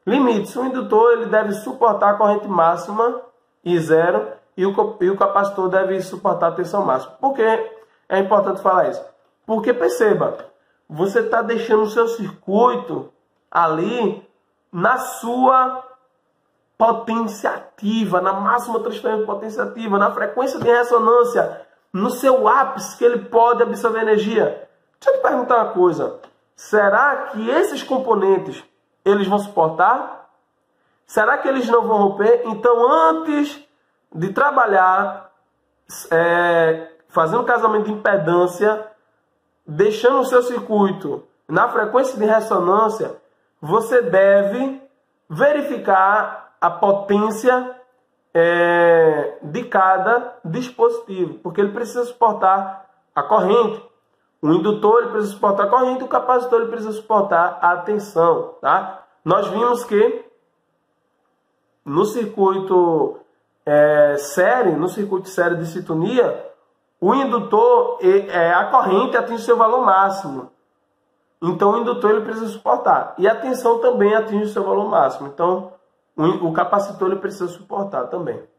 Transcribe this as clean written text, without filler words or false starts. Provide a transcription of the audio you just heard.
Limites. O indutor ele deve suportar a corrente máxima e zero, e o capacitor deve suportar a tensão máxima. Por que é importante falar isso? Porque perceba, você está deixando o seu circuito ali na sua potência ativa, na máxima transferência de potência ativa, na frequência de ressonância, no seu ápice que ele pode absorver energia. Deixa eu te perguntar uma coisa. Será que esses componentes eles vão suportar? Será que eles não vão romper? Então, antes de trabalhar, fazendo casamento de impedância, deixando o seu circuito na frequência de ressonância, você deve verificar a potência de cada dispositivo, porque ele precisa suportar a corrente. O indutor ele precisa suportar a corrente, o capacitor ele precisa suportar a tensão. Tá? Nós vimos que no circuito série de sintonia, o indutor, a corrente atinge seu valor máximo. Então o indutor ele precisa suportar. E a tensão também atinge o seu valor máximo. Então o capacitor ele precisa suportar também.